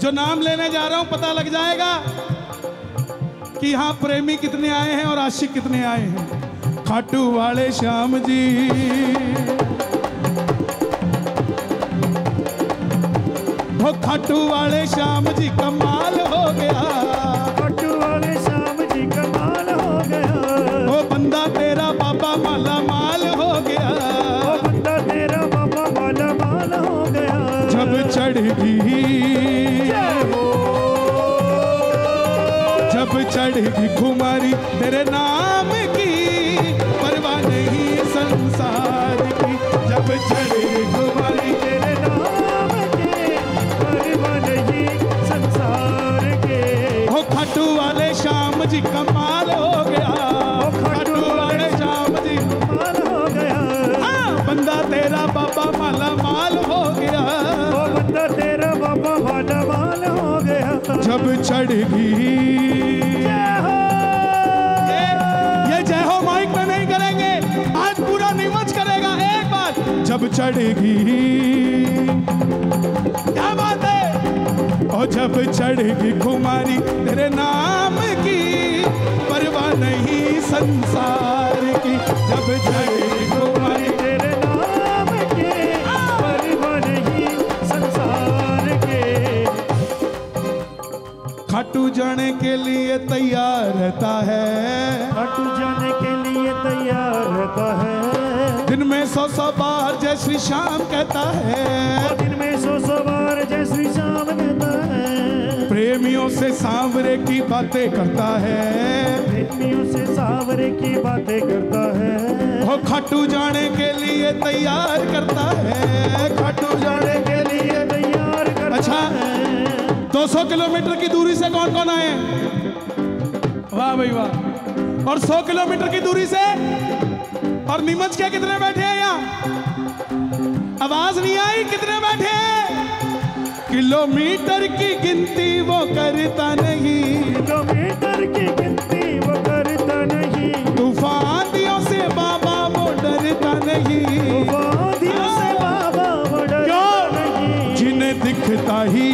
जो नाम लेने जा रहा हूं पता लग जाएगा कि यहाँ प्रेमी कितने आए हैं और आशिक कितने आए हैं। खाटू वाले श्याम जी, वो खाटू वाले श्याम जी कमाल हो गया, खाटू वाले श्याम जी कमाल हो गया। वो बंदा तेरा बाबा माला माल हो गया, वो बंदा तेरा बाबा माला माल हो गया। जब चढ़ेगी, जब चढ़ेगी खुमारी तेरे नाम की, परवाह नहीं संसार की। जब चढ़ेगी खुमारी तेरे नाम के, परवाह नहीं संसार के। हो खाटू वाले श्याम जी कमाल हो गया, खाटू वाले श्याम जी कमाल हो गया। हाँ, बंदा तेरा बाबा माला माल हो गया, वो बंदा तेरा बाबा माला माल हो गया। जब चढ़ेगी ये जय हो माइक में नहीं करेंगे, आज पूरा नीमच करेगा एक बार। जब चढ़ेगी, क्या बात है, और जब चढ़ेगी खुमारी तेरे नाम की, परवाह नहीं संसार की। जब चढ़ेगी खुमारी तेरे नाम के, परवाह नहीं संसार के। खाटू जाने के लिए तैयार रहता है, खाटू जाने के लिए तैयार रहता है। दिन में 100 बार जय श्री श्याम कहता है, दिन में 100 बार जय श्री श्याम कहता है। प्रेमियों से सांवरे की बातें करता है, प्रेमियों से सांवरे की बातें करता है। वो खाटू जाने के लिए तैयार करता है, खाटू जाने के लिए तैयार करता अच्छा, है। 200 किलोमीटर की दूरी से कौन कौन आए? वाह भाई वाह। और 100 किलोमीटर की दूरी से, और नीमच के कितने बैठे हैं यहाँ? आवाज नहीं आई, कितने बैठे हैं? किलोमीटर की गिनती वो करता नहीं, किलोमीटर की गिनती वो करता नहीं। तूफान दियों से बाबा वो डरता नहीं, वादियों से बाबा वो डरता नहीं। जिन्हें दिखता ही,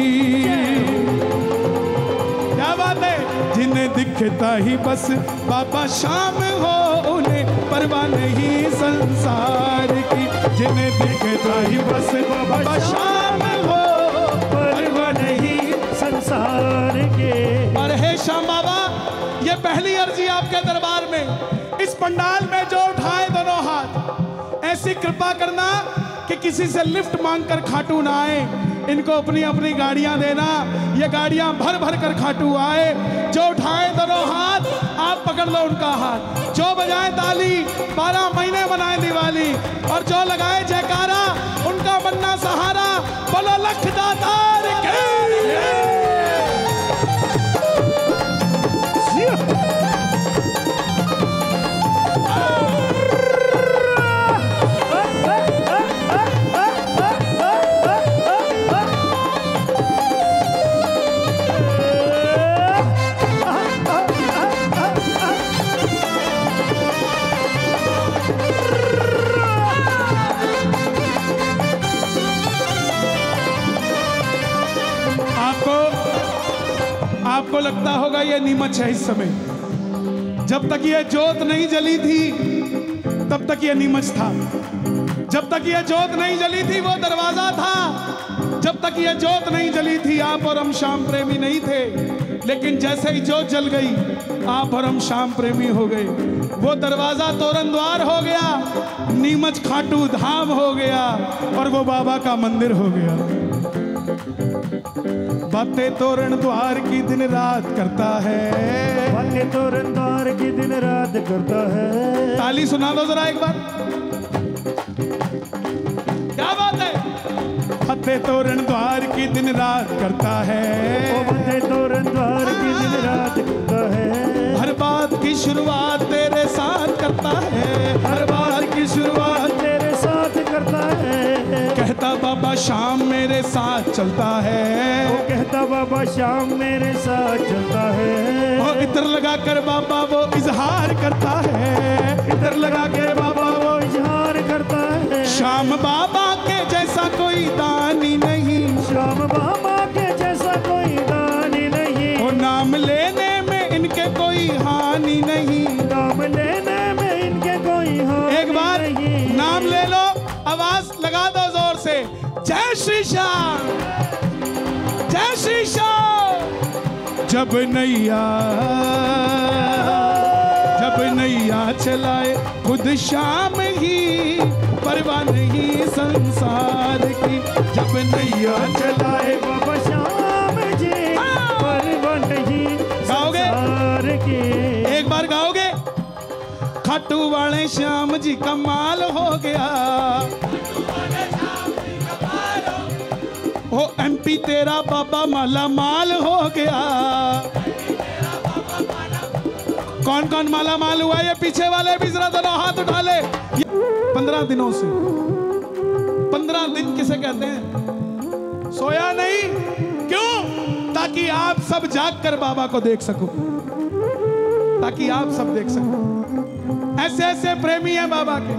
क्या बात है, जिन्हें दिखता ही बस बाबा शाम हो, उन्हें परवाह नहीं संसार की। जिन्हें दिखता ही बस बाबा शाम हो, परवाह नहीं संसार के। और हे श्याम बाबा, ये पहली अर्जी आपके दरबार में, इस पंडाल में जो उठाए दोनों हाथ, ऐसी कृपा करना कि किसी से लिफ्ट मांगकर खाटू ना आए, इनको अपनी अपनी गाड़ियां देना, ये गाड़ियां भर भर कर खाटू आए। जो उठाए दोनों हाथ, आप पकड़ लो उनका हाथ, जो बजाए ताली, 12 महीने बनाए दिवाली, और जो लगाए जयकारा, उनका बनना सहारा। बोलो लख दातार के। आपको लगता होगा ये नीमच है इस समय, जब तक ये जोत नहीं जली थी तब तक ये नीमच था, जब तक ये जोत नहीं जली थी वो दरवाजा था, जब तक ये जोत नहीं जली थी आप और हम श्याम प्रेमी नहीं थे। लेकिन जैसे ही जोत जल गई, आप और हम श्याम प्रेमी हो गए, वो दरवाजा तोरण द्वार हो गया, नीमच खाटू धाम हो गया, और वो बाबा का मंदिर हो गया। बातें तोरण द्वार की दिन रात करता है, बातें तोरण द्वार की दिन रात करता है। ताली सुना दो जरा एक बार, क्या बात है। बातें तोरण द्वार की दिन रात करता है, बातें तोरण द्वार की दिन रात करता है। हर बात की शुरुआत तेरे साथ करता है, हर बात की शुरुआत तेरे साथ करता है। कहता बाबा शाम मेरे साथ चलता है, वो कहता बाबा शाम मेरे साथ चलता है। वो इधर लगा कर बाबा वो इजहार करता है, इधर लगा के बाबा वो इजहार करता है। श्याम बाबा के जैसा कोई दानी नहीं, श्याम बाबा के जैसा जब नैया चलाए खुद शाम ही, परवाह नहीं संसार की। जब नैया चलाए बाबा श्याम जी, परवाह नहीं संसार की। एक बार गाओगे? खाटू वाले श्याम जी कमाल हो गया, ओ एमपी तेरा बाबा माला माल हो गया। कौन कौन माला माल हुआ? ये पीछे वाले भी जरा दोनों हाथ उठा ले। 15 दिनों से, 15 दिन किसे कहते हैं? सोया नहीं, क्यों? ताकि आप सब जाग कर बाबा को देख सको, ताकि आप सब देख सको। ऐसे ऐसे प्रेमी हैं बाबा के।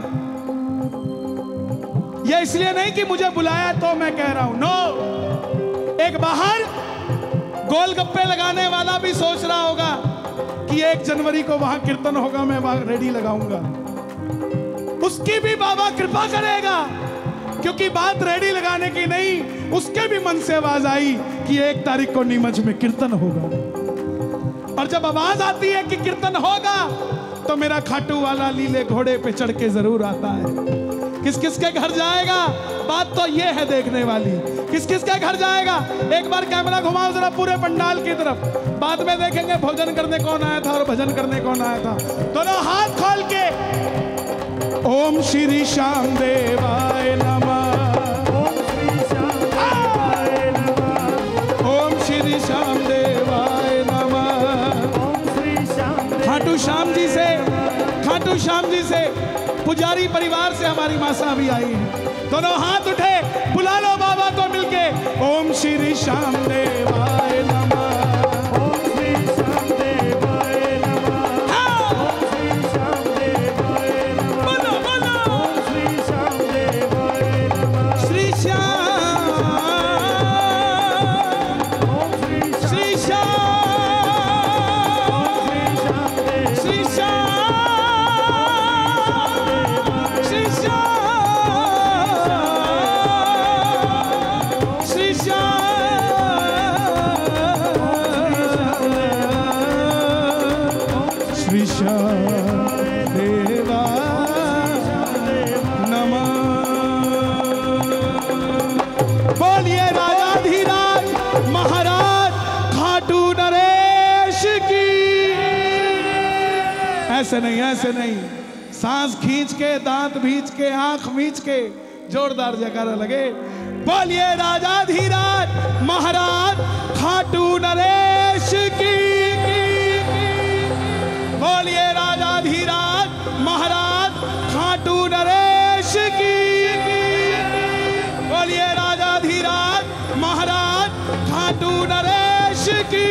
ये इसलिए नहीं कि मुझे बुलाया तो मैं कह रहा हूं, नो। एक बाहर गोलगप्पे लगाने वाला भी सोच रहा होगा कि 1 जनवरी को वहां कीर्तन होगा, मैं वहां रेडी लगाऊंगा। उसकी भी बाबा कृपा करेगा, क्योंकि बात रेडी लगाने की नहीं, उसके भी मन से आवाज आई कि 1 तारीख को नीमच में कीर्तन होगा। और जब आवाज आती है कि कीर्तन होगा, तो मेरा खाटू वाला लीले घोड़े पे चढ़ के जरूर आता है। किस किस के घर जाएगा? बात तो ये है देखने वाली, किस किस के घर जाएगा। एक बार कैमरा घुमाओ जरा पूरे पंडाल की तरफ, बाद में देखेंगे भोजन करने कौन आया था और भजन करने कौन आया था। दोनों हाथ खोल के ओम श्री श्याम देवाय नमः, ओम श्री श्याम देवाय नमः, ओम श्री श्याम देवाय नमः। ओम श्री श्याम खाटू श्याम जी से पुजारी परिवार से हमारी मासा भी आई है। दोनों हाथ उठे, बुला लो बाबा को मिलके। ओम श्री श्याम देवाय नमः, ओम श्री श्याम देवाय नमः, ओम श्री श्याम देवाय नमः, बोलो बोलो ओम श्री श्याम देवाय नमः, श्री श्याम, ओम श्री श्री श्याम, श्री श्याम श्री श्याम, श्री श्याम, श्री श्याम, श्री श्याम देवाय नमः। बोलिए राजाधीराज महाराज खाटू नरेश की। ऐसे नहीं, ऐसे नहीं, सांस खींच के, दांत भींच के, आंख मींच के जोरदार जयकारा लगे। बोलिए राजाधीराज महाराज खाटू नरेश की। बोलिए राजाधीराज महाराज खाटू नरेश की। बोलिए राजाधीराज महाराज खाटू नरेश की।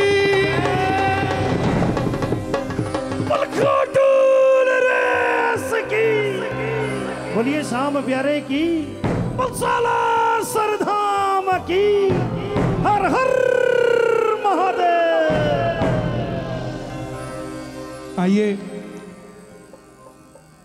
खाटू नरेश की। बोलिए शाम प्यारे की, बलशाला सरधाम की। हर हर महादेव। आइए